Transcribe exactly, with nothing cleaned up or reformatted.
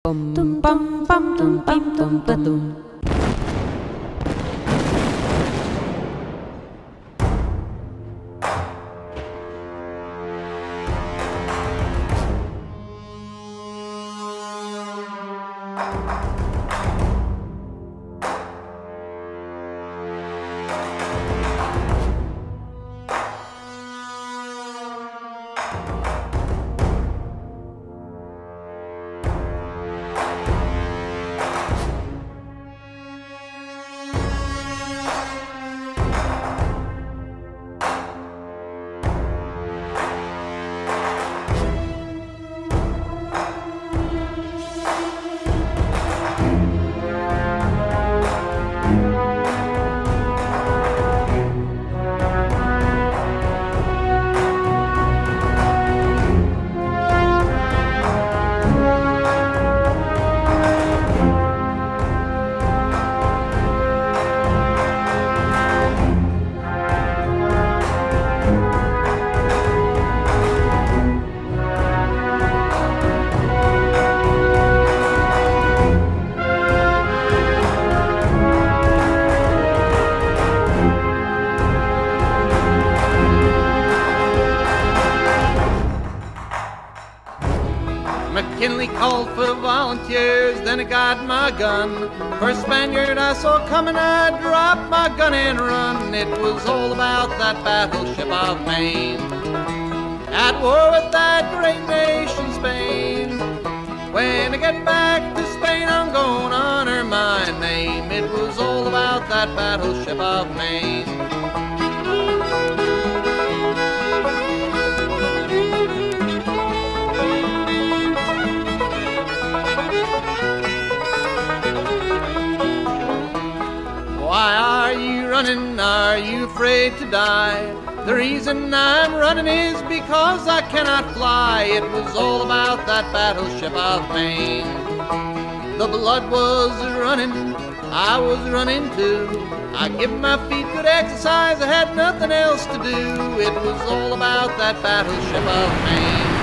Bum bum bum bum bum bum bum. McKinley called for volunteers, then I got my gun. First Spaniard I saw coming, I dropped my gun and run. It was all about that battleship of Maine, at war with that great nation Spain. When I get back to Spain, I'm gonna honor my name. It was all about that battleship of Maine. Why are you running? Are you afraid to die? The reason I'm running is because I cannot fly. It was all about that battleship of Maine. The blood was running, I was running too. I give my feet good exercise, I had nothing else to do. It was all about that battleship of Maine.